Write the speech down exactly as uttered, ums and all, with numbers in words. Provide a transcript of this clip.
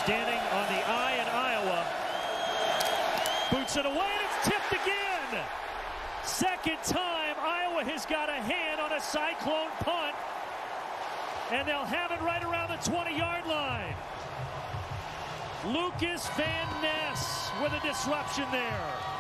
standing on the I in Iowa. Boots it away, and it's tipped again. Second time Iowa has got a hand on a Cyclone punt, and they'll have it right around the twenty-yard line. Lucas Van Ness with a disruption there.